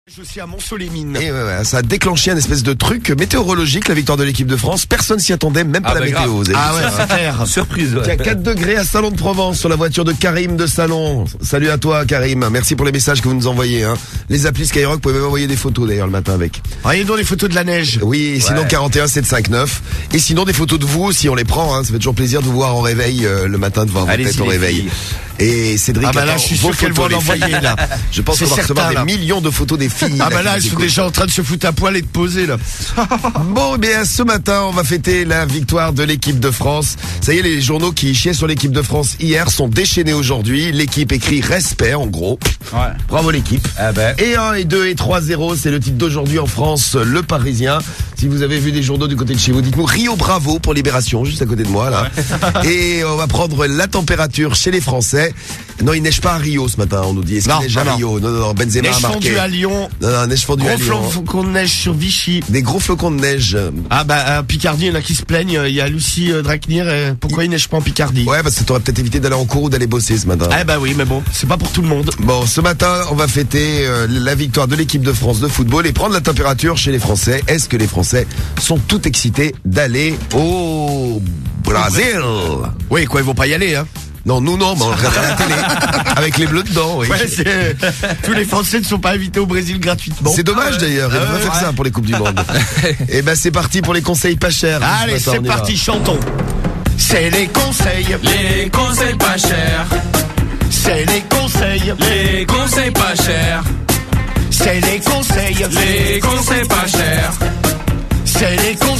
Aussi à Mont-Solémine. Et ça a déclenché un espèce de truc météorologique, la victoire de l'équipe de France. Personne s'y attendait, même pas la météo. Ah ouais, c'est clair. Surprise. Il y a 4 degrés à Salon-de-Provence sur la voiture de Karim de Salon. Salut à toi Karim, merci pour les messages que vous nous envoyez. Les applis Skyrock, vous pouvez même envoyer des photos d'ailleurs le matin avec. Voyez donc les photos de la neige. Oui, et sinon 41 759. Et sinon des photos de vous aussi, on les prend. Ça fait toujours plaisir de vous voir en réveil le matin, de voir vos têtes au réveil. Et Cédric, ah bah là, je suis sûr qu'elles vont l'envoyer là. Je pense qu'on va recevoir des millions de photos des filles. Ah bah là, elles sont déjà en train de se foutre à poil et de poser là. Bon, eh bien, ce matin, on va fêter la victoire de l'équipe de France. Ça y est, les journaux qui chiaient sur l'équipe de France hier sont déchaînés aujourd'hui. L'équipe écrit respect, en gros. Ouais. Bravo l'équipe. Ah ben. Et 1, et 2, et 3-0, c'est le titre d'aujourd'hui en France, Le Parisien. Si vous avez vu des journaux du côté de chez vous, dites-nous Rio Bravo pour Libération, juste à côté de moi, là. Ouais. Et on va prendre la température chez les Français. Non, il neige pas à Rio ce matin, on nous dit. Est-ce qu'il neige à Rio? Non, Benzema a marqué. Neige fondue à Lyon. Non, neige fondue à Lyon. Gros flocons de neige sur Vichy. Des gros flocons de neige. Ah bah, à Picardie, il y en a qui se plaignent. Il y a Lucie Draknir. Pourquoi il neige pas en Picardie? Ouais, parce que t'aurais peut-être évité d'aller en cours ou d'aller bosser ce matin. Ah bah oui, mais bon, c'est pas pour tout le monde. Bon, ce matin, on va fêter la victoire de l'équipe de France de football et prendre la température chez les Français. Est-ce que les Français sont tout excités d'aller au Brésil? Oui, quoi, ils vont pas y aller, hein. Non, nous non, mais on regarde à la télé avec les bleus dedans. Oui. Ouais, tous les Français ne sont pas invités au Brésil gratuitement. C'est dommage d'ailleurs, on va faire ça pour les Coupes du Monde. Et ben c'est parti pour les conseils pas chers. Allez, c'est parti, chantons. C'est les conseils pas chers. C'est les conseils pas chers. C'est les conseils pas chers. C'est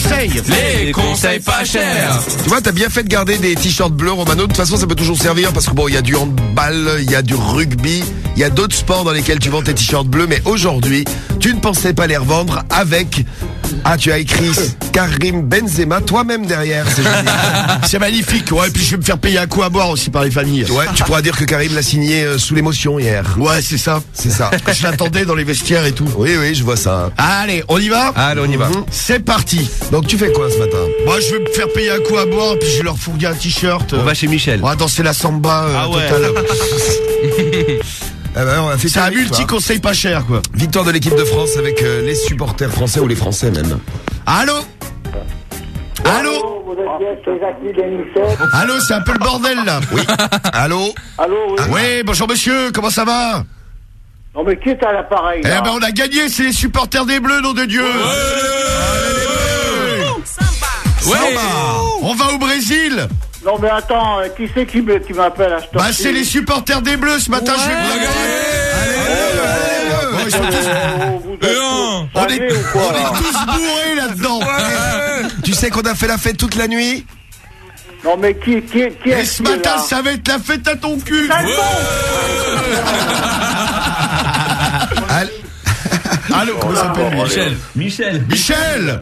les conseils pas chers. Tu vois, t'as bien fait de garder des t-shirts bleus, Romano. De toute façon, ça peut toujours servir parce que bon, il y a du handball, il y a du rugby, il y a d'autres sports dans lesquels tu vends tes t-shirts bleus. Mais aujourd'hui, tu ne pensais pas les revendre avec... Ah, tu as écrit Karim Benzema, toi-même derrière. C'est joli. C'est magnifique. Ouais, et puis je vais me faire payer un coup à boire aussi par les familles. Ouais, tu pourras dire que Karim l'a signé sous l'émotion hier. Ouais, c'est ça. C'est ça. Je l'attendais dans les vestiaires et tout. Oui, je vois ça. Allez, on y va? Allez, on y va. C'est parti. Donc tu fais quoi ce matin? Moi, je vais me faire payer un coup à boire, puis je vais leur fourguer un t-shirt. On va chez Michel. On va danser la samba ouais. totale. On va fêter c'est un multi-conseil pas cher, quoi. Victoire de l'équipe de France avec les supporters français ou les Français même. Allô? Allô, c'est un peu le bordel là. Oui. Allô? Allô, oui. Oui, bonjour monsieur, comment ça va? Non mais qui est à l'appareil Eh là? ben on a gagné, c'est les supporters des Bleus, nom de Dieu. Ouais. On va au Brésil. Non mais attends, qui c'est qui m'appelle à ce Bah c'est les supporters des Bleus ce matin. On est tous bourrés là-dedans. Tu sais qu'on a fait la fête toute la nuit? Non mais qui Et est ce matin ça va être la fête à ton cul. Allô, comment ça s'appelle? Michel.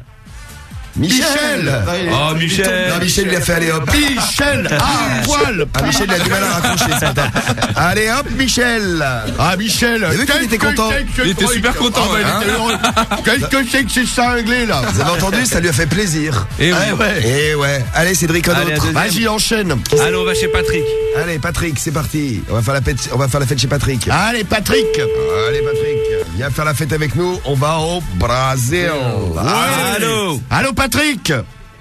Oh, Michel. Non, Michel, il a fait aller hop. Michel, poil. Ah, Michel, il a du mal à raccrocher ce matin. Allez hop, Michel. Ah, Michel. T'as vu qu'il était content? Il était super content. Qu'est-ce que c'est que c'est cinglé là? Vous avez entendu, ça lui a fait plaisir. Et ouais. Allez, Cédric, un autre. Vas-y, enchaîne. Allez, on va chez Patrick. Allez, Patrick, c'est parti. On va faire la fête chez Patrick. Allez, Patrick. Allez, Patrick, viens faire la fête avec nous. On va au Brésil. Allô. Allô, Patrick.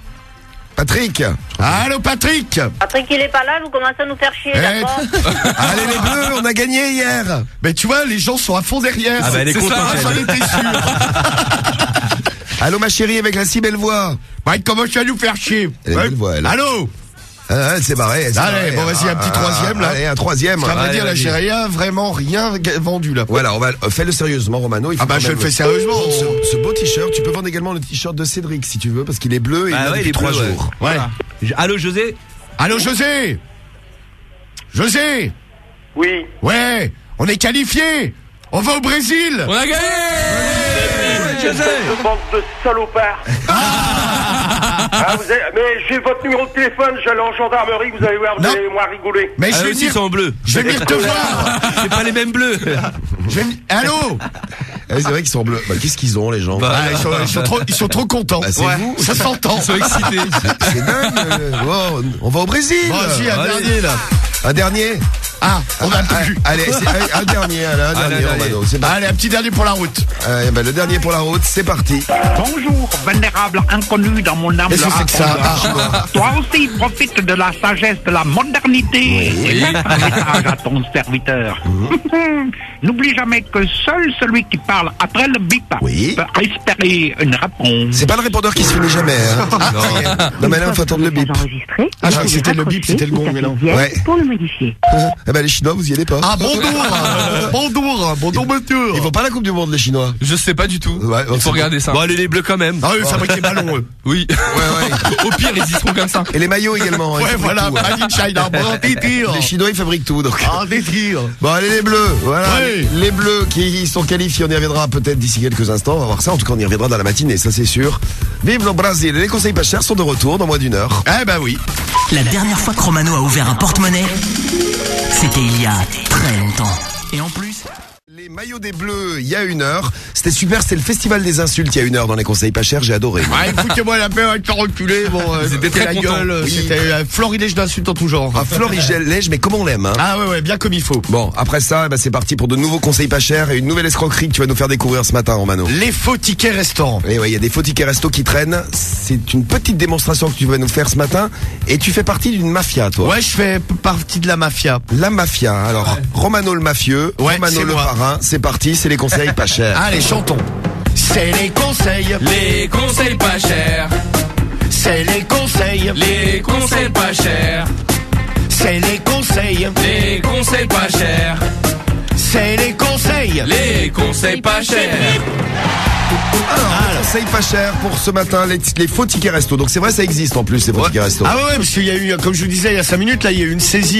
Allô, Patrick. Patrick, il est pas là, vous commencez à nous faire chier, d'accord? Allez, les Bleus, on a gagné hier. Mais tu vois, les gens sont à fond derrière. Ah bah, elle est contente, j'en elle. étais sûr. Allô, ma chérie, avec la si belle voix. Bah, il commence à nous faire chier. Elle a une belle voix, elle. Allô. Elle s'est barrée. Allez, bon, vas-y, un petit troisième, là. Allez, un troisième. Ça veut dire, là, vas-y. j'ai rien vendu, là. Voilà, fais-le sérieusement, Romano. Il faut Je le fais sérieusement. Ce beau t-shirt, tu peux vendre également le t-shirt de Cédric si tu veux, parce qu'il est bleu et il a depuis 3 jours. Ouais. Allô, José. Allô, José. Oui. Ouais, on est qualifié. On va au Brésil. On a gagné. José. Je bande de salopards. Mais j'ai votre numéro de téléphone, j'allais en gendarmerie, vous allez voir, vous Non. allez moi rigoler. Mais Ah, je vais eux aussi venir. sont bleus. Je vais venir te voir. C'est pas les mêmes bleus. Allô. C'est vrai qu'ils sont bleus. Bah, qu'est-ce qu'ils ont, les gens? Ils sont trop contents. Bah, c'est vous. Ça s'entend. Ils sont excités. C'est dingue. On va au Brésil. Vas-y, un dernier là. Un dernier. Ah, on a plus. Allez, c'est un dernier, Romano. C'est parti. Allez, un petit dernier pour la route. Le dernier pour la route, c'est parti. Bonjour, vénérable inconnu dans mon âme. Qu'est-ce que c'est que ça? Toi aussi, profite de la sagesse de la modernité. Et laisse un message à ton serviteur. N'oublie jamais que seul celui qui parle après le bip peut espérer une réponse. C'est pas le répondeur qui se finit jamais. Hein. Non, mais là, il faut attendre le bip. Ah, je crois que c'était le bip, c'était le gong, mais non. Ouais. Pour le modifier. Les Chinois, vous y allez pas. Ah, bonjour, monsieur. Ils font pas la Coupe du Monde, les Chinois. Je sais pas du tout. Ouais, Il faut regarder ça. Bon, allez, les bleus quand même. Ah oui, fabriquent les ballons, eux. Oui. Au pire, ils y seront comme ça. Et les maillots également. Ouais, voilà, Made in China. Bon, des tirs. Les Chinois, ils fabriquent tout, donc. Ah, des tirs. Bon, allez, les bleus. Voilà. Ouais. Les bleus qui sont qualifiés, on y reviendra peut-être d'ici quelques instants. On va voir ça. En tout cas, on y reviendra dans la matinée, ça c'est sûr. Vive le Brésil. Les conseils pas chers sont de retour dans moins d'une heure. Eh ben oui. La dernière fois que Romano a ouvert un porte-monnaie, c'était il y a très longtemps. Et en plus... Les maillots des Bleus, il y a une heure. C'était super, c'était le festival des insultes il y a une heure dans les conseils pas chers, j'ai adoré. Ouais, foutez-moi la paix, avec reculé. Bon, C'était très la content. gueule. Oui. C'était florilège d'insultes en tout genre. Ah, florilège, mais comme on l'aime, hein. Ah ouais, bien comme il faut. Bon, après ça, c'est parti pour de nouveaux conseils pas chers et une nouvelle escroquerie que tu vas nous faire découvrir ce matin, Romano. Les faux tickets restaurants. Et ouais, il y a des faux tickets resto qui traînent. C'est une petite démonstration que tu vas nous faire ce matin. Et tu fais partie d'une mafia, toi. Ouais, je fais partie de la mafia. La mafia. Alors, Romano le mafieux, Ouais, Romano c'est le moi. parrain. C'est parti, c'est les conseils pas chers. Allez, chantons. C'est les conseils. Les conseils pas chers. C'est les conseils. Les conseils pas chers. C'est les conseils. Les conseils pas chers. C'est les conseils. Les conseils pas chers. Alors, conseils pas chers pour ce matin, les faux tickets resto. Donc c'est vrai, ça existe en plus, les faux tickets resto. Ah ouais, parce qu'il y a eu, comme je vous disais il y a 5 minutes, là, il y a eu une saisie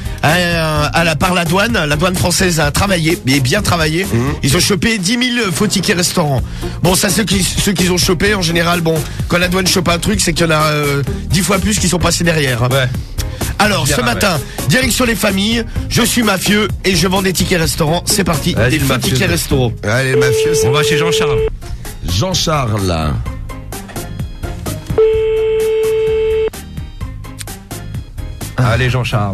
par la douane. La douane française a travaillé, et bien travaillé. Ils ont chopé 10 000 faux tickets restaurants. Bon, ça, ceux qu'ils ont chopé, en général, bon, quand la douane chope un truc, c'est qu'il y en a 10 fois plus qui sont passés derrière. Ouais. Alors, ce matin, direction les familles, je suis mafieux et je vends des tickets restaurants. C'est parti, Vas-y, des le faux mafieux. tickets restaurants. Allez, le mafieux, c'est On va chez Jean-Charles. Jean-Charles. Allez, Jean-Charles.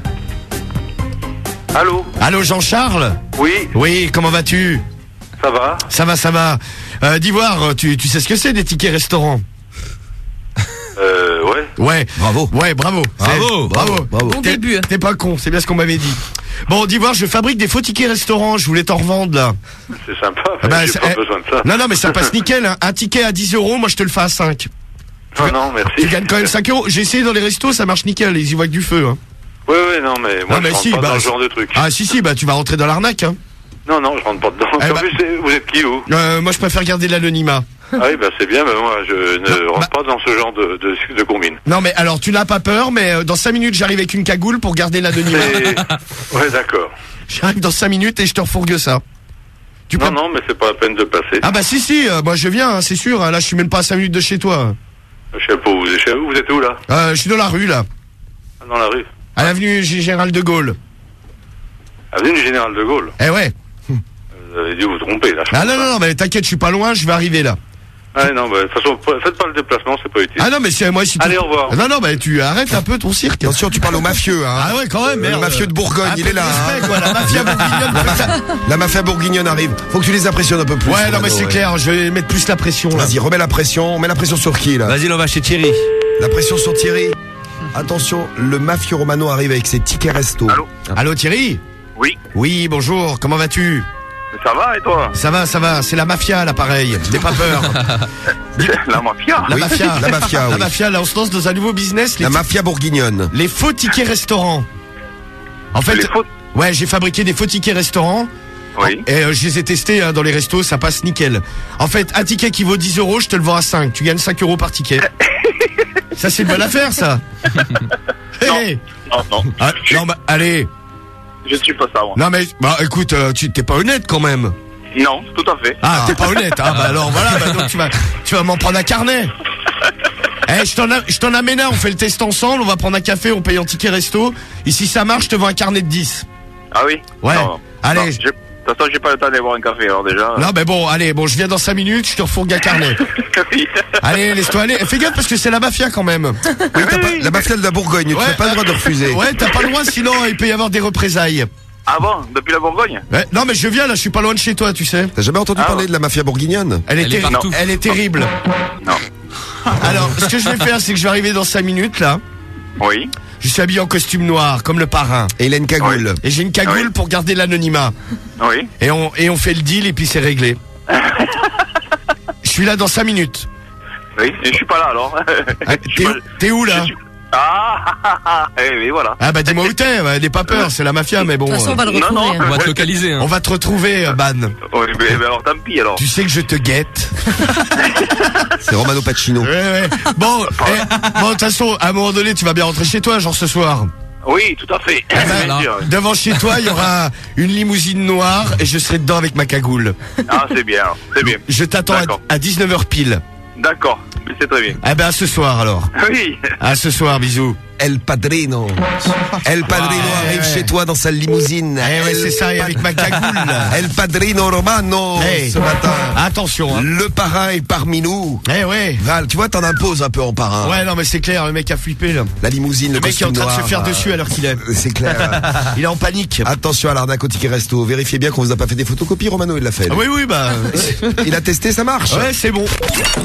Allô? Allô, Jean-Charles? Oui, Oui, comment vas-tu? ça va? Ça va. D'Ivoire, tu sais ce que c'est des tickets restaurants? Ouais. Ouais. Bravo. Ouais, bravo. Bravo. Bravo. Bravo. T'es pas con, c'est bien ce qu'on m'avait dit. Bon, d'Ivoire, je fabrique des faux tickets restaurants, je voulais t'en revendre là. C'est sympa, Ah bah, mais j'ai c'est- pas besoin de ça. Non, mais ça passe nickel. Hein. Un ticket à 10 euros, moi je te le fais à 5. Non, merci. Tu gagnes quand même 5 euros. J'ai essayé dans les restos, ça marche nickel, ils y voient que du feu. Hein. Ouais, non, mais moi, Ah, mais je rentre si, pas bah, dans ce c'est- genre de truc. Ah si, tu vas rentrer dans l'arnaque. Hein. Non, je rentre pas dedans. Eh En bah- plus, vous êtes qui, vous? Moi je préfère garder l'anonymat. Ah oui, bah c'est bien, mais moi, je ne rentre pas dans ce genre de combine. Non mais alors tu n'as pas peur, mais dans 5 minutes j'arrive avec une cagoule pour garder l'anonymat. Ouais, d'accord. J'arrive dans 5 minutes et je te refourgue ça. Tu peux... Non, mais c'est pas la peine de passer. Ah bah si, moi je viens, hein, c'est sûr. Hein, là je suis même pas à 5 minutes de chez toi. Je sais pas où vous êtes où, là? Je suis dans la rue là, Dans la rue. à l'avenue Général de Gaulle. Avenue du Général de Gaulle. Eh ouais. Vous avez dû vous tromper, là. je Ah pense. non, mais t'inquiète, je suis pas loin, je vais arriver là. Ah non, bah, de toute façon, faites pas le déplacement, c'est pas utile. Ah non, mais c'est moi si tu... Allez, au revoir. Non, bah tu arrêtes un peu ton cirque. Attention, tu parles au mafieux, hein. Ah ouais, quand même, Le merde. mafieux de Bourgogne, Un il peu est là, de respect, hein. quoi, la mafia bourguignonne. La mafia bourguignonne arrive. Faut que tu les impressionnes un peu plus. Ouais, non, mais Romano, c'est clair, je vais mettre plus la pression là. Vas-y, remets la pression. On met la pression sur qui, là? Vas-y, on va chez Thierry. La pression sur Thierry. Attention, le mafieux Romano arrive avec ses tickets resto. Allô? Allô Thierry? Oui. Oui, bonjour, comment vas-tu? Ça va, et toi? Ça va, c'est la mafia là, pareil. N'aie pas peur. La mafia? La Oui, mafia. la mafia, La oui. mafia, là, on se lance dans un nouveau business, La mafia bourguignonne. les faux tickets restaurants. En fait, Les faux- ouais, j'ai fabriqué des faux tickets restaurants. Oui. Et je les ai testés hein, dans les restos, ça passe nickel. En fait, un ticket qui vaut 10 euros, je te le vends à 5. Tu gagnes 5 euros par ticket. Ça, c'est une bonne affaire, ça. Hey. Non. Ah, non, bah, allez. Je suis pas ça, moi. Non, mais, bah, écoute, tu t'es pas honnête quand même. Non, tout à fait. Ah, t'es pas honnête. Ah, bah alors, voilà, bah, donc tu vas m'en prendre un carnet. Eh, je t'en amène un, on fait le test ensemble, on va prendre un café, on paye en ticket resto. Et si ça marche, je te vends un carnet de 10. Ah oui? Ouais. Non. Allez. Non, de toute toute façon, j'ai pas le temps d'aller boire un café, alors déjà. Non, mais bon, allez, bon, je viens dans 5 minutes, je te refourgue un carnet. Oui. Allez, laisse-toi aller. Fais gaffe parce que c'est la mafia quand même. Oui, t'as pas, la mafia de la Bourgogne, tu n'as pas le droit de refuser. Ouais, t'as pas le droit, sinon il peut y avoir des représailles. Ah bon, depuis la Bourgogne? Ouais, non, mais je viens là, je suis pas loin de chez toi, tu sais. T'as jamais entendu parler de la mafia bourguignonne? Elle est partout. Elle est terrible. Non. Alors, ce que je vais faire, c'est que je vais arriver dans 5 minutes là. Oui. Je suis habillé en costume noir, comme le parrain. Et il a une cagoule. Et j'ai une cagoule Oui. pour garder l'anonymat. Oui. Et on fait le deal et puis c'est réglé. Je suis là dans 5 minutes. Oui, et je suis pas là, alors. Ah, t'es où là? Oui, voilà. Ah bah dis-moi où t'es, ouais, n'aie pas peur, c'est la mafia, mais bon. De toute façon, on va le Non, retrouver. non. hein. On va te localiser. Hein. On va te retrouver, Ban. Oui, mais alors tant pis, alors. Tu sais que je te guette. C'est Romano Pacino. Ouais. Bon, bon, de toute façon, à un moment donné, tu vas bien rentrer chez toi, genre ce soir. Oui, tout à fait. Eh ben, Bien sûr. devant chez toi, il y aura une limousine noire et je serai dedans avec ma cagoule. Ah, c'est bien, c'est bien. Je t'attends D'accord. à 19h pile. D'accord, mais c'est très bien. Eh ben, à ce soir alors. Oui. À ce soir, bisous. El Padrino. El Padrino arrive chez toi dans sa limousine. Eh ouais, c'est ça, et avec ma cagoule. El Padrino Romano. Hey. Ce matin. Attention, hein. Le parrain est parmi nous. Eh ouais. Val, tu vois, t'en imposes un peu en parrain. Ouais, non, mais c'est clair, le mec a flippé, là. La limousine, le Le mec est en costume train de se noir, faire dessus à l'heure qu'il est. C'est clair. Il est en panique. Attention à l'arnaque au ticket resto. Vérifiez bien qu'on vous a pas fait des photocopies, Romano, il l'a fait. Ah oui, oui, bah. Il a testé, ça marche. Ouais, c'est bon.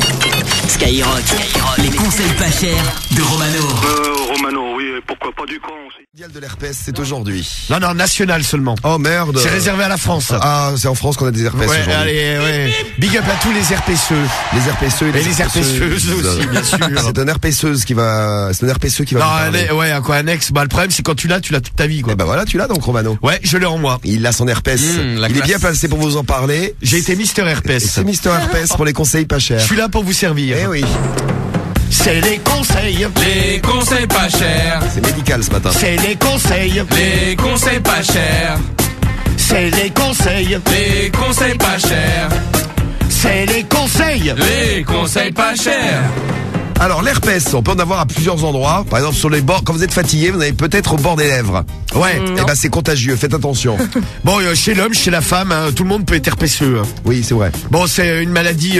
Skyrock, les conseils pas chers de Romano. Romano, oui, pourquoi pas du con aussi. Le mondial de l'herpès, c'est aujourd'hui. Non, non, national seulement. Oh merde. C'est réservé à la France. Ah, c'est en France qu'on a des herpès Ouais, aujourd'hui. allez, ouais. Big up à tous les RPCeux. Les herpesseux Et les herpesseuses aussi, bien sûr. C'est un herpesseuse qui va, c'est un herpesseux qui va Non, vous parler. ouais, quoi, un ex. Bah, le problème, c'est quand tu l'as toute ta vie, quoi. Eh ben voilà, tu l'as donc, Romano. Ouais, je l'ai en moi. Il a son herpès. la Il est classe. bien placé pour vous en parler. J'ai été Mister Et Herpès. c'est Mister Herpès pour les conseils pas chers. Je suis là pour vous servir. Eh oui, C'est les conseils. Les conseils pas chers. c'est médical ce matin. C'est les conseils. Les conseils pas chers. C'est les conseils. Les conseils pas chers. C'est les conseils. Les conseils pas chers. Alors l'herpès, on peut en avoir à plusieurs endroits. Par exemple sur les bords, quand vous êtes fatigué, vous en avez peut-être au bord des lèvres. Ouais. Eh ben c'est contagieux, faites attention. Bon, chez l'homme, chez la femme, hein, tout le monde peut être herpesseux. Hein. Oui, c'est vrai. Bon, c'est une maladie,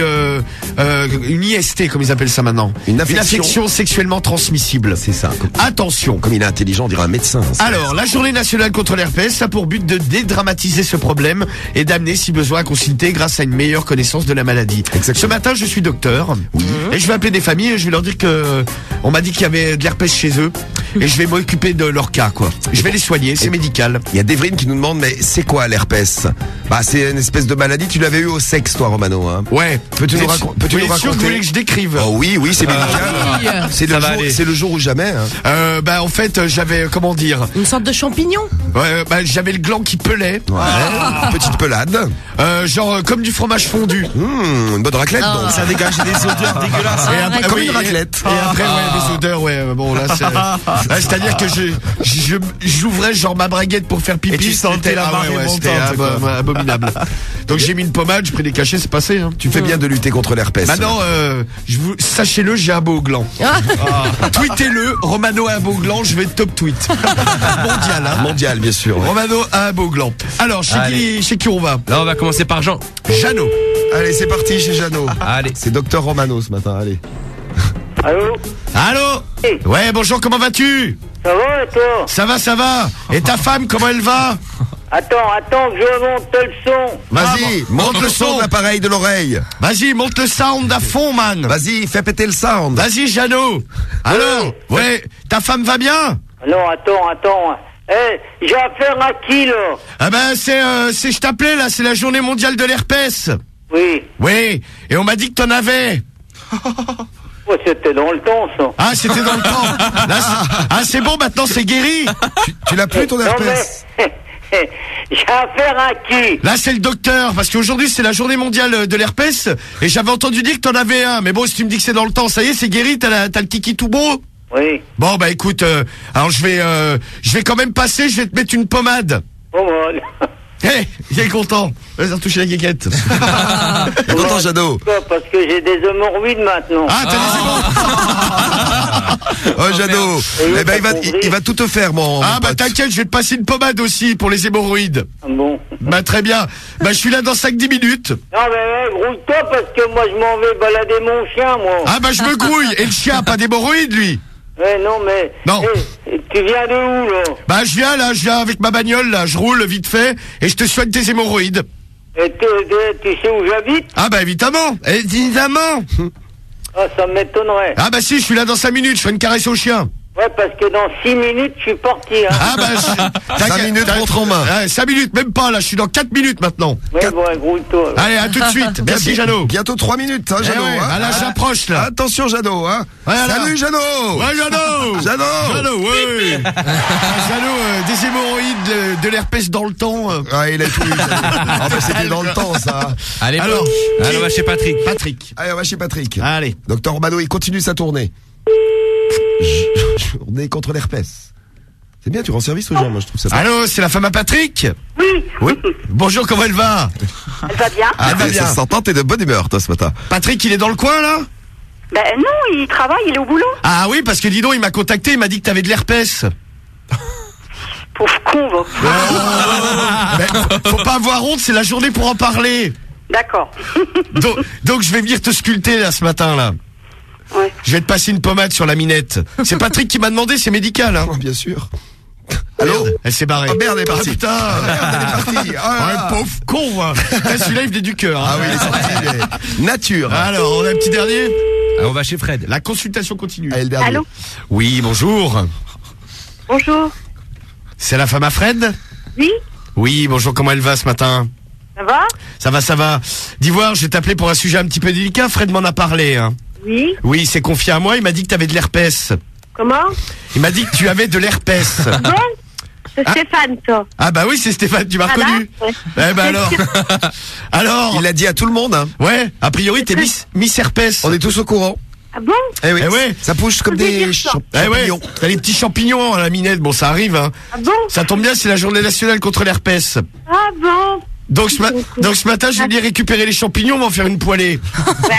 une IST, comme ils appellent ça maintenant. Une infection sexuellement transmissible. C'est ça. Attention. Comme il est intelligent, on dirait un médecin. ça. Alors, la journée nationale contre l'herpès a pour but de dédramatiser ce problème et d'amener, si besoin, à consulter grâce à une meilleure connaissance de la maladie. Exactement. Ce matin, je suis docteur et je vais appeler des familles et je vais leur dire que on m'a dit qu'il y avait de l'herpès chez eux et je vais m'occuper de leur cas, quoi. Je vais les soigner, c'est médical. Il y a Dévrine qui nous demande, mais c'est quoi l'herpès? Bah c'est une espèce de maladie, tu l'avais eu au sexe toi Romano, hein? Ouais. Peux-tu nous, Vous êtes peux-tu sûr nous que vous raconter? voulez que je décrive? Oh oui, oui, c'est médical. aller. C'est le jour ou jamais, hein. Bah en fait, j'avais, comment dire, Une sorte de champignon. bah, j'avais le gland qui pelait, Ouais. Petite pelade. genre comme du fromage fondu. Une bonne raclette donc. Ça dégageait des odeurs dégueulasses. Et après, Comme oui, une raclette. Et après, ouais, des odeurs, ouais. Bon, là, c'est-à-dire que j'ouvrais genre ma braguette pour faire pipi. Et tu sentais c'était- la marée c'était montante, quoi. abominable. Donc j'ai mis une pommade, j'ai pris des cachets, c'est passé. Hein. Tu fais bien de lutter contre l'herpès. Maintenant, sachez-le, j'ai un beau gland. Tweetez-le, Romano a un beau gland, je vais top tweet. Mondial, hein. Mondial, bien sûr. Romano a un beau gland. Alors, chez qui on va? Là, on va commencer par Jean. Jeannot. Allez, c'est parti chez Jeannot. Allez. C'est Docteur Romano ce matin, allez. Allô? Allô? Hey. Ouais, bonjour, comment vas-tu? Ça va, et toi? Ça va, ça va. Et ta femme, comment elle va? Attends, que je monte le son. Vas-y, bon, monte le son de l'appareil de l'oreille. Vas-y, monte le sound à fond, man. Vas-y, fais péter le sound. Vas-y, Jeannot. Alors, ouais, ta femme va bien? Non, attends. J'ai affaire à qui, là? Ah ben, je t'appelais, là, c'est la journée mondiale de l'herpès. Oui. Oui, et on m'a dit que t'en avais. Oh, c'était dans le temps, ça. Ah, c'était dans le temps. Là, c'est bon, maintenant c'est guéri. Tu l'as plus ton Non, herpès? mais... J'ai affaire à qui? Là, c'est le docteur, parce qu'aujourd'hui, c'est la journée mondiale de l'herpès, et j'avais entendu dire que t'en avais un. Mais bon, si tu me dis que c'est dans le temps, ça y est, c'est guéri, t'as le kiki tout beau? Oui. Bon, bah écoute, alors je vais quand même passer, je vais te mettre une pommade. Oh, mal. Hé, il est content. Vas-y, retoucher la guéguette. T'es content, Jeannot? Parce que j'ai des hémorroïdes maintenant. Ah, t'as dit c'est bon. Oh, Jeannot. Eh ben, il va tout te faire, mon Ah bah pote. t'inquiète, je vais te passer une pommade aussi pour les hémorroïdes. Bon. Bah très bien. Bah je suis là dans 5-10 minutes. Non, mais grouille-toi parce que moi, je m'en vais balader mon chien, moi. Ah bah je me grouille. Et le chien a pas d'hémorroïdes, lui. Non, mais... Non. Tu viens de où, là? Bah je viens avec ma bagnole, là. Je roule vite fait et je te soigne tes hémorroïdes. Et tu sais où j'habite? Ah bah évidemment. Évidemment. Ah, ça m'étonnerait. Ah bah si, je suis là dans 5 minutes. Je fais une caresse au chien. Ouais, parce que dans 6 minutes, je suis parti, hein. Ah bah 5 minutes, montre en main. Ouais, 5 minutes, même pas là. Je suis dans 4 minutes maintenant. Ouais, bon, grouille-toi. Allez, à tout de suite. Merci, Jeannot. Bientôt 3 minutes, hein, Eh Jeannot. ouais, hein. ah là, j'approche, là. Attention, Jeannot, hein. Voilà. Salut, Jeannot. Ouais, Jeannot. Jeannot. Jeannot, oui. Jeannot, des hémorroïdes, de l'herpès dans le temps. Ah, il a tout eu. Jeannot. Ah, bah, c'était dans le temps, ça. Allez, Alors, allez, on va chez Patrick. Patrick. Allez, on va chez Patrick. Allez. Docteur Romano, il continue sa tournée. Journée contre l'herpès. C'est bien, tu rends service aux gens, moi je trouve ça. Allô, c'est la femme à Patrick? Oui. Bonjour, comment elle va? Elle va bien. Ah, elle va bien. ça s'entend, t'es de bonne humeur, toi, ce matin. Patrick, il est dans le coin, là? Ben non, il travaille, il est au boulot. Ah oui, parce que dis donc, il m'a contacté, il m'a dit que t'avais de l'herpès. Pauvre con, va. Ben, faut pas avoir honte, c'est la journée pour en parler. D'accord. Donc je vais venir te sculpter, là, ce matin, là. Ouais. Je vais te passer une pommade sur la minette. C'est Patrick qui m'a demandé, c'est médical, hein. Oh, bien sûr. Allô? Allô? Elle s'est barrée. Oh merde, elle est partie. Ah, putain. Merde, elle est partie. Oh là là. Ouais, pauvre con, hein. Là, celui-là, il venait du cœur. Hein. Ah oui, il est sorti, il est nature. Alors, on a un petit dernier. Ah, on va chez Fred. La consultation continue. Allez, le dernier. Allô? Oui, bonjour. Bonjour. C'est la femme à Fred? Oui, Oui, bonjour, comment elle va ce matin? ça va? Ça va, ça va. D'Ivoire, je vais t'appeler pour un sujet un petit peu délicat. Fred m'en a parlé. Hein. Oui. Oui, il s'est confié à moi. Il m'a dit que tu avais de l'herpès. Comment? Il m'a dit que tu avais de l'herpès. Bon, c'est Ah. Stéphane, ça. Ah bah oui, c'est Stéphane, tu m'as Voilà. reconnu. Ouais. Eh ben alors. Alors. Il l'a dit à tout le monde, hein. Ouais, a priori, t'es Miss Herpès. On est tous au courant. Ah bon? Eh oui. Eh ouais. Ça pousse comme Faut des dire ça. Eh ouais, champignons. t'as les petits champignons à la minette. Bon, ça arrive, hein. Ah bon? Ça tombe bien, c'est la journée nationale contre l'herpès. Ah bon? Donc ce matin, je vais venir récupérer les champignons, on va en faire une poêlée. Ouais.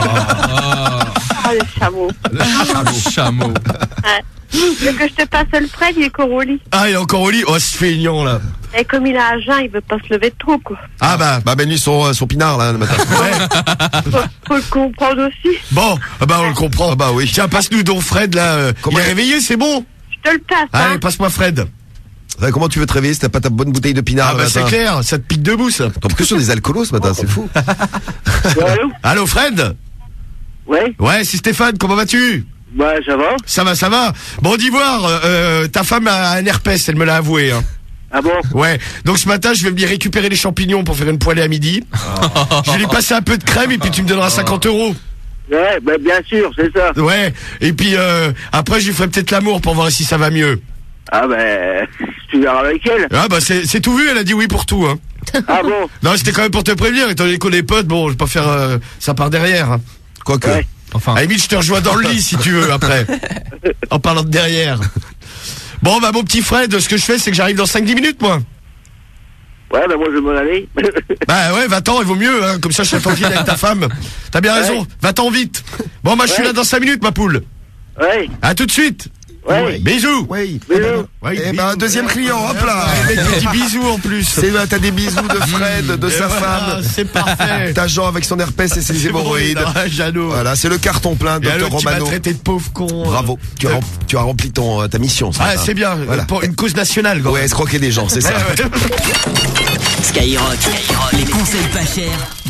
Oh, le chameau. Chameau. Ouais. Tu veux que je te passe le Fred, il est encore au lit. Ah, il est encore au lit. Oh, ce feignant, là. Et comme il a un jeun, il veut pas se lever de trop, quoi. Ah bah, Bah, ben lui, son pinard, là, le matin. ouais. Faut le comprendre aussi. Bon, ah bah on le comprend. Ah bah oui. Tiens, passe-nous donc Fred, là. Comment Il est il- réveillé, c'est bon. Je te le passe, Allez, hein. passe-moi Fred. Comment tu veux te réveiller si t'as pas ta bonne bouteille de pinard Ah le bah matin? c'est clair, ça te pique debout, ça. Tombe que sur des alcoolos ce matin, c'est fou. Allô? Allô Fred? Ouais? Ouais, c'est Stéphane, comment vas-tu? Bah, ça va? Ça va, ça va. Bon, d'Ivoire, ta femme a un herpès, elle me l'a avoué. Hein. Ah bon? Ouais, donc ce matin, je vais venir récupérer les champignons pour faire une poêlée à midi. Je vais lui passer un peu de crème et puis tu me donneras 50 €. Ouais, bah, bien sûr, c'est ça. Ouais, et puis après, je lui ferai peut-être l'amour pour voir si ça va mieux. Ah, ben, tu verras avec elle. Ah bah c'est tout vu, elle a dit oui pour tout. Hein. Ah bon? Non, c'était quand même pour te prévenir, étant donné qu'on est potes, bon, je vais pas faire ça par derrière. Hein. Quoique. Ouais. Enfin. À la limite, je te rejoins dans le lit si tu veux après. En parlant de derrière. Bon, bah mon petit Fred, ce que je fais, c'est que j'arrive dans 5-10 minutes, moi. Ouais, bah, moi, je vais m'en aller. Bah ouais, va-t'en, il vaut mieux, hein. Comme ça je serai tranquille avec ta femme. T'as bien raison, Ouais. va-t'en vite. Bon, moi je suis Ouais. là dans 5 minutes, ma poule. Ouais. À tout de suite. Ouais. Bisous. Oui. Bisous. Ouais, Eh bisous. ben, deuxième client, hop là. Le mec me dit bisous en plus. T'as des bisous de Fred, de Et sa voilà, femme. c'est parfait. T'as Jean avec son herpès et ses hémorroïdes. Ah, Jeannot. Voilà, c'est le carton plein, Et docteur alors, tu m'as Romano. traité de pauvre con. Bravo. Tu as rempli ta mission. ce Ah, matin. c'est bien. Voilà. Pour une cause nationale, quoi. Ouais, escroquer des gens, c'est ça. Ouais, ouais. Skyrock, les conseils pas chers